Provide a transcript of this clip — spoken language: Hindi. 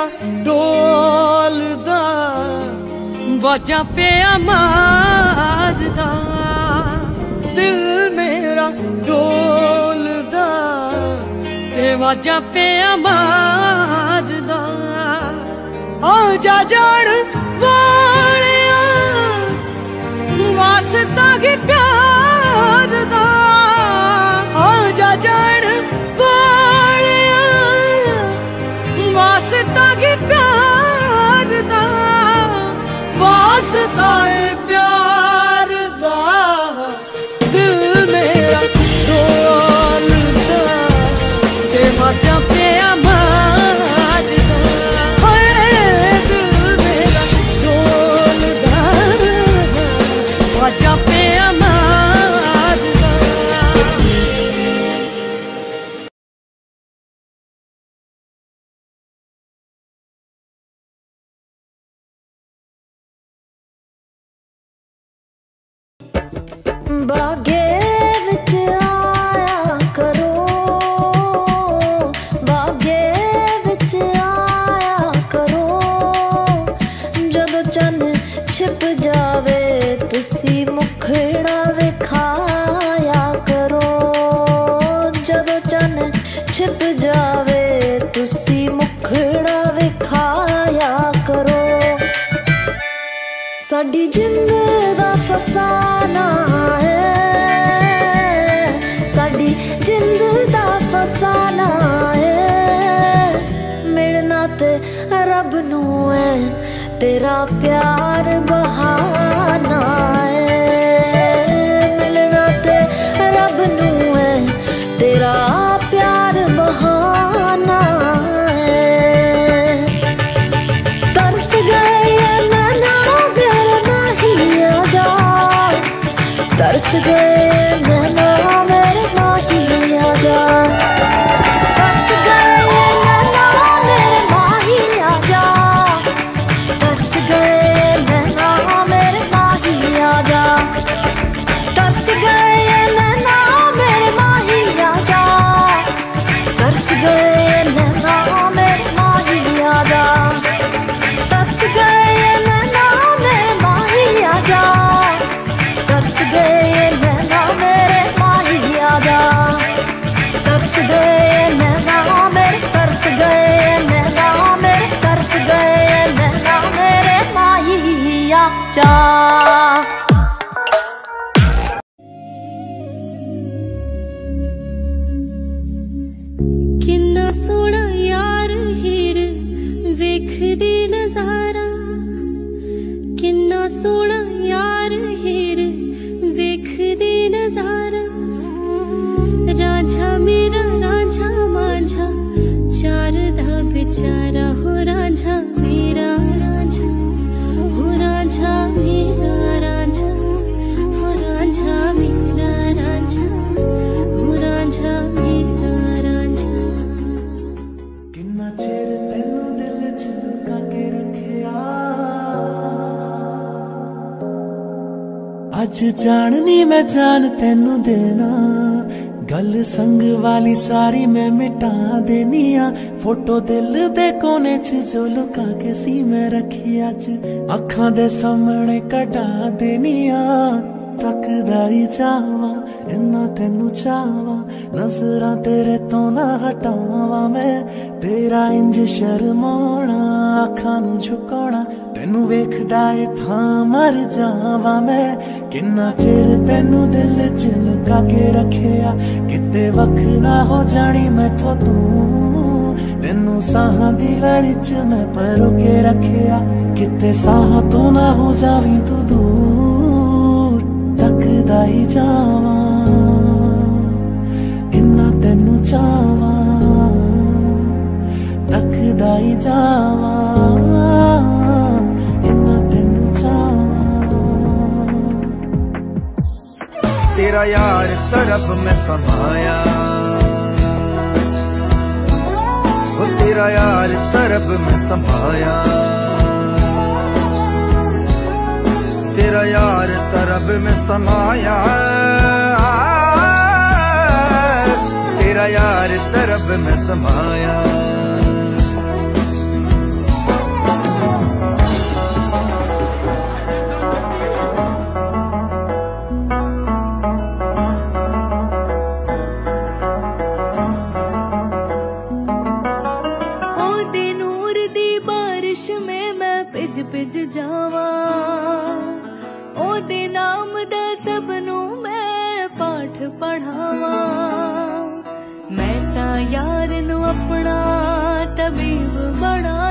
डोलदा बाजा पे मारदा, दिल मेरा डोलदा ते बाजा पे मारदा। आजा जान वालिया वास्ता की प्यार दा, आजा जान वालिया वास्ता की प्यार दा, वास्ता है प्यार दा। दिल मेरा डोलदा ते बाजा पे बागे विच आया करो, बागे विच आया करो, जदों चन्न छिप जावे तुसी मुखड़ा विखाया करो, जदों चन्न छिप जावे तुसी मुखड़ा विखाया करो। साडी जिंद दा फसाना है, साडी जिंद दा फसाना है, मिलना ते रब नू है, तेरा प्यार बहाना है, मिलना ते रब नू है, तेरा प्यार बहाना है। तरस गए तरस गए नैना मेरे माही आजा, तरस गए नैना मेरे माही आजा, तरस गए नैना मेरे माही आजा, तरस गए नैना मेरे माही आजा, तरस गए नैना मेरे माही आजा, तरस गए नैना मेरे माही आजा, तरस गए नैना मेरे माही आजा, तरस गए नैना मेरे, तरस गए नैना मेरे, तरस गए नैना मेरे माही आजा। किन्ना सोहना यार हीर वेखदी नजारा, किन्ना सोहना यार हीर वेखदी नजारा, राझा मेरा राझा माझा चार दा बेचारा, हो राझा मेरा राझा, हो राझा मेरा राझा, हो राझा मेरा राझा, हो राझा मेरा राझा। किन्ना चिर तेनू दिल च लुका के रखिया, अज जाननी मैं जान तेनू देना, गल संग वाली सारी मैं मिटा देनिया, फोटो दिल दे कोने च जो लुका के सी मैं रखी अज अखां दे सामने कटा देनिया। तकदा ही जावा इन्ना तेनू चावा, नजरां तेरे तो ना हटावा मैं, तेरा इंज शर्माना अखां नू झुकाना, तेनू वेखदा ए थां मर जावा मैं। किन्ना चिर तेनू दिल च लुका के रखिया, किते वख ना हो जानी मैथों तू, तेनू साहां दी लड़ी च मैं परो के रखिया, किते साहां तो ना हो जावी तू दूर। तकदा ही जावा इन्ना तेनू चावा, तकदा ही जावा इन्ना तेनू चावा। तेरा यार तरफ में समाया, वो तेरा यार तरफ में समाया, तेरा यार तरफ में समाया, तेरा यार तरफ में समाया। सबनू मैं पाठ पढ़ावा। मैं ता यार नू अपना तबीब बना